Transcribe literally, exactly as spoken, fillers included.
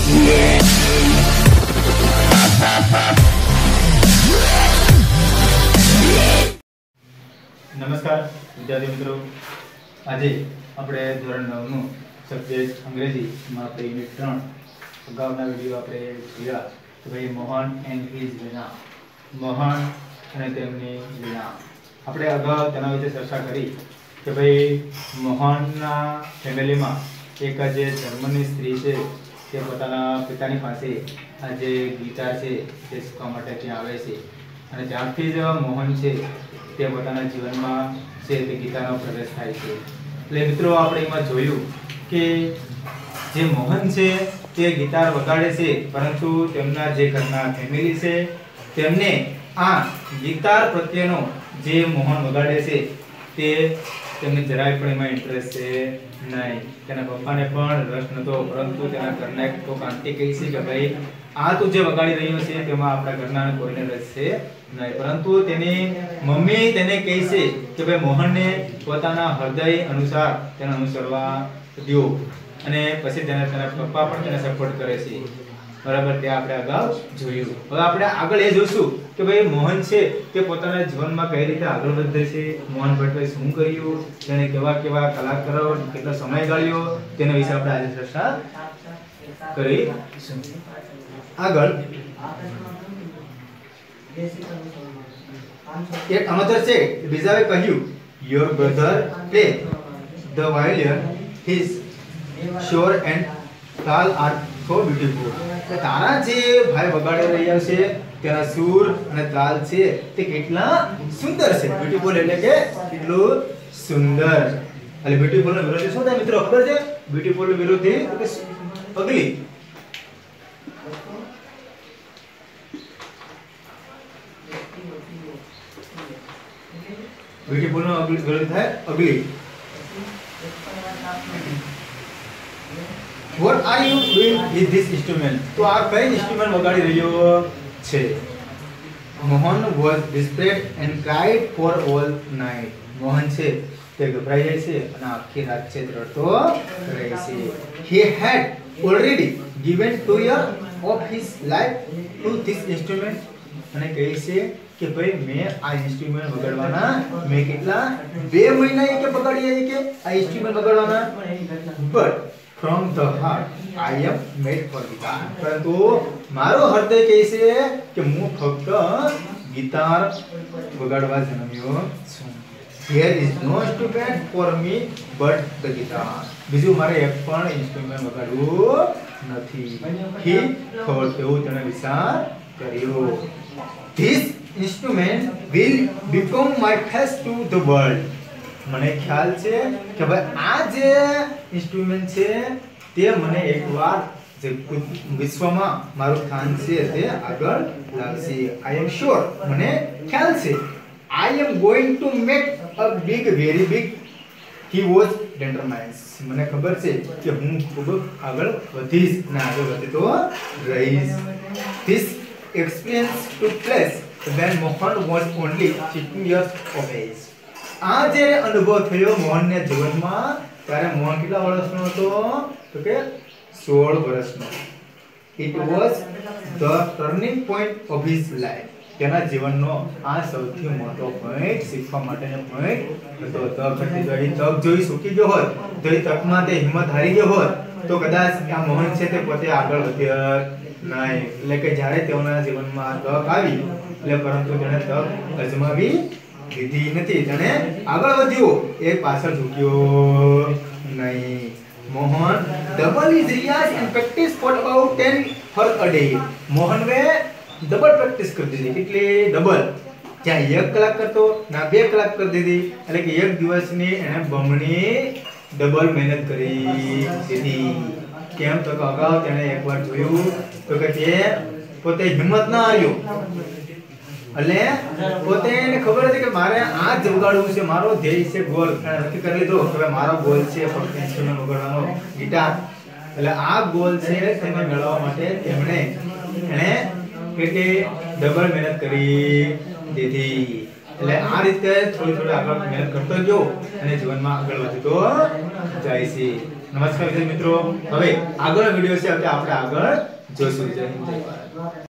नमस्कार विद्यार्थी मित्रों, आज આપણે ધોરણ નવ નું સબ્જેક્ટ અંગ્રેજી માં આપણે યુનિટ ત્રણ અગાઉના વિડિયો આપણે જોયા કે ભાઈ મોહન એન્ડ હિઝ વીણા, મોહન અને તેમની વીણા. આપણે અગાઉ તેના વિશે ચર્ચા કરી કે ભાઈ મોહનના ફેમિલીમાં એક જે જર્મની સ્ત્રી છે તે પોતાના પિતાની પાસે આ જે ગીટાર છે તે શીખવા માટે ત્યાં આવે છે અને ત્યારથી જ મોહન છે તે પોતાના જીવનમાં છે તે ગીતાનો પ્રવેશ થાય છે. એટલે મિત્રો આપણે એમાં જોયું કે જે મોહન છે તે ગિટાર વગાડે છે, પરંતુ તેમના જે ઘરના ફેમિલી છે તેમને આ ગિટાર પ્રત્યેનો જે મોહન વગાડે છે તે તેમને જરાય પણ એમાં ઇન્ટરેસ્ટ છે નહીં. તેના પપ્પાને પણ રસ નહોતો, પરંતુ તેના ઘરના એક તો કાંતિ કહી છે કે ભાઈ આ તું જે વગાડી રહ્યો છે તેમાં આપણા ઘરના કોઈને રસ છે નહીં. પરંતુ તેની મમ્મી તેને કહે છે કે ભાઈ મોહનને પોતાના હૃદય અનુસાર તેને અનુસરવા દો, અને પછી તેના તેના પપ્પા પણ તેને સપોર્ટ કરે છે. બરાબર, તે આપણે અગાઉ જોયું. હવે આપણે આગળ એ જોશું કે ભાઈ મોહન છે તે પોતાના જીવનમાં કઈ રીતે આગળ વધે છે, મોહન ભટ્ટે શું કર્યું, તેને કેવા કેવા કલાકારો કેટલો સમય ગાળ્યો, તેના વિશે આપણે આજે ચર્ચા કરીશું. આગળ એક અનધર છે બીજાએ કહ્યું, your brother play the violin, his sur and taal are so beautiful. કે તારા જે ભાઈ વગાડી રહ્યા છે તેના સુર અને તાલ છે તે કેટલા સુંદર છે. બ્યુટીફુલ એટલે કે કેટલું સુંદર. એટલે બ્યુટીફુલ નો વિરોધી શું થાય મિત્રો ખબર છે? બ્યુટીફુલ નો વિરોધી અગલી. બ્યુટીફુલ નો વિરોધી થાય અગલી. What are you doing with this instrument? તો આ કઈ ઇન્સ્ટ્રુમેન્ટ વગાડી રહ્યો છે? Mohan was desperate and cried for all night. Mohan છે તે ગભરાઈ જાય છે અને આખી રાત છે રડતો રહે છે. He had already given two years of his life to this instrument. અને કહે છે કે ભાઈ મેં આ ઇન્સ્ટ્રુમેન્ટ વગાડવાના મેં કેટલા બે મહિના કે બગાડ્યા કે આ ઇન્સ્ટ્રુમેન્ટ વગાડવાના. but from the heart I am made for guitar. પરંતુ મારો હૃદય કહે છે કે હું ફક્ત ગિટાર વગાડવા જન્મ્યો છું. There is no instrument for me but the guitar. બીજું મારે એક પણ ઇન્સ્ટ્રુમેન્ટ વગાડવું નથી. He thought, એવું તેણે વિચાર કર્યો. This instrument will become my face to the world. મને ખ્યાલ છે કે ભાઈ આ જે ઇન્સ્ટ્રુમેન્ટ છે તે મને એકવાર જે વિશ્વમાં મારું સ્થાન છે તે આગળ લાવશે. I am sure, મને ખ્યાલ છે. I am going to make a big, very big. He was determined. મને ખબર છે કે હું ખૂબ આગળ વધીશ અને આગળ વધતો રહીશ. This experience took place when Mohan was only sixteen years of age. આ જે અનુભવ થયો મોહનને જીવનમાં ત્યારે મોહન કેટલા વર્ષનો હતો? તો કે સોળ વર્ષનો. It was the turning point of his life. તેના જીવનનો આ સૌથી મોટો પોઈન્ટ, શીખવા માટેનો પોઈન્ટ હતો. તક હતી તો એ તક જોઈ ચૂકી ગયો હોત, તો એ તકમાં તે હિંમત હારી ગયો હોત તો કદાચ આ મોહન છે તે પોતે આગળ વધ્યો નહીં. એટલે કે જ્યારે તેઓના જીવનમાં તક આવી એટલે પરંતુ તેણે તક અજમાવી લીધી નથી, તેણે આગળ વધ્યો, એ પાછળ ઝૂક્યો નહીં. Mohan double his riyaz and practice for about ten for a day. મોહનને ડબલ પ્રેક્ટિસ કરી દીધી. કેટલી? ડબલ. જ્યાં એક કલાક કરતો ના બે કલાક કરી દીધી. એટલે કે એક દિવસની એને બમણી ડબલ મહેનત કરી દીધી. કેમ? તો અગાઉ તેણે એકવાર જોયું તો કે તે પોતે હિંમત ના આવ્યો, એટલે પોતે એને ખબર હતી કે મારે આ જ વગાડવું છે, મારો ધ્યેય છે, ગોલ નક્કી કરી લીધો કે મારો ગોલ છે ફક્ત ઇન્સ્ટ્રુમેન્ટ વગાડવાનો, ગિટાર. એટલે આ ગોલ છે તેને મેળવવા માટે તેમણે એને કેટલી ડબલ મહેનત કરી દીધી. એટલે આ રીતે થોડી થોડી આગળ મહેનત કરતો ગયો અને જીવનમાં આગળ વધતો જાય છે. નમસ્કાર વિદ્યાર્થી મિત્રો, હવે આગળનો વિડિયો છે આપણે આગળ જોશું. જય હિન્દ જય ભારત.